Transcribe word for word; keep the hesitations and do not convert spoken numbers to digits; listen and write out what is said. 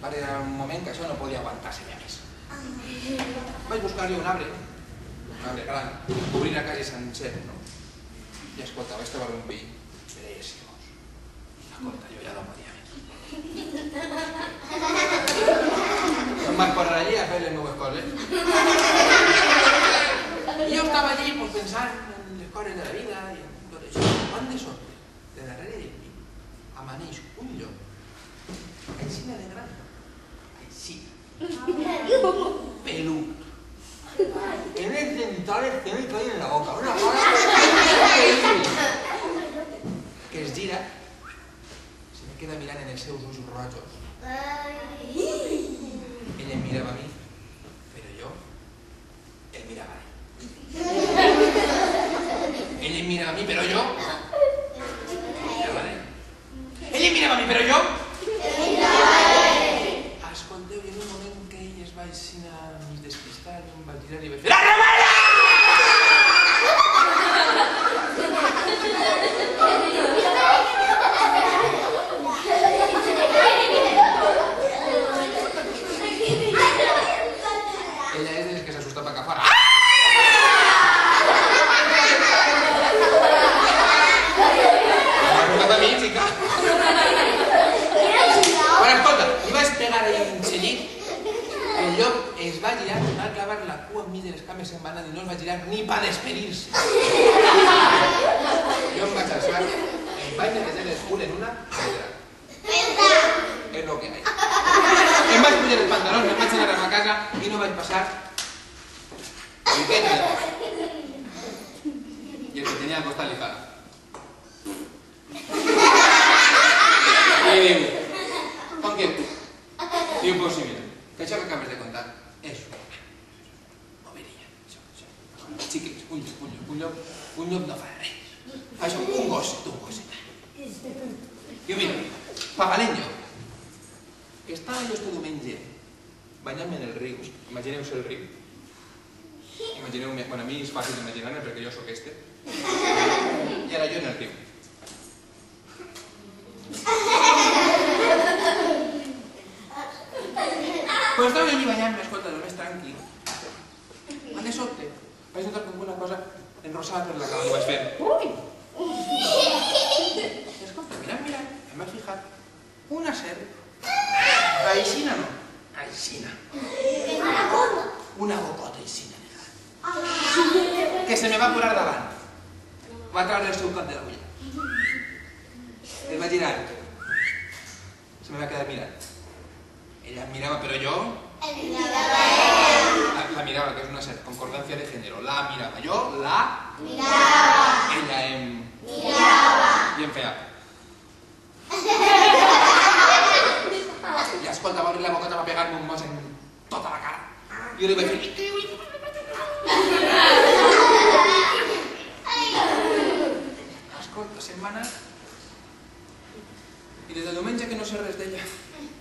va arribar un moment que això no podia aguantar-se ja més. Vaig buscar-li un arbre, un arbre gran, cobrir a quasi sencer, no? I escolta, vaig trobar un pi, bellíssimos. Escolta, jo ja no podia més. Em vaig posar allí a fer les meves coses. I jo estava allí pues, pensant en les coses de la vida i en tot això. Quan de sobte, de darrere del pi, amaneix un llop, aixina de gran, aixina, pelut, en els dentales que me caen en la boca, una cosa que es gira, se me queda mirant en els seus ulls rojos. Ell em mirava a mi, però jo el mirava a ell. Ell em mirava a mi, però jo mirava a ell. Ell em mirava a mi, però jo escolteu, i en un moment que ell es va aixina mig despistar, jo em vaig girar i vaig fer "Arra, mare!" Ella és de les que s'assusta per cap fora. M'ha assustat a mi, xica. Bueno, escolta, li vaig pegar ahí un xellit, el llop es va girar, va clavar la cua enmig de les cames se'n va anar i no es va girar ni per despedir-se. Jo em vaig alçar, em vaig netejar el cul en una pedra. És lo que hay. Em vaig pujar els pantalons, em vaig anar a la casa i no vaig passar ni què ni res. I el que tenia al costat li fa. I diu, com que? Diu, pues sí, mira, que això que acabes de contar és una boberia. Això, això. Xiquets, un llop, un llop, un llop, un llop no fa res. Fa això, un gosset, un gosset. Diu, mira, pagalent llop, que estava jo este diumenge banyant-me en el riu, imagineu-se el riu, imagineu-me, bueno, a mi és fàcil imaginar-me perquè jo sóc este, i ara jo en el riu. Quan estava jo allí banyant-me, escolta, el més tranquil, quan de sobte vaig notar com una cosa enrosada per la cama i vaig fer ui! I escolta, mirant, mirant, em vaig fijar una serp, aixina no, aixina, una bocota aixina, que se me va posar davant, va treure el seu cap de la ulla, el va girar, se me va quedar mirant. Ella em mirava, però jo... La, la mirava, que és una concordancia de género. La mirava. Jo la... Mirava. Ella em... Mirava. I em feia... I escolta, va obrir la bocota, va pegar-me un mos en tota la cara. I jo li vaig fer... Escolta, se'n va anar... I des del diumenge que no sé res d'ella.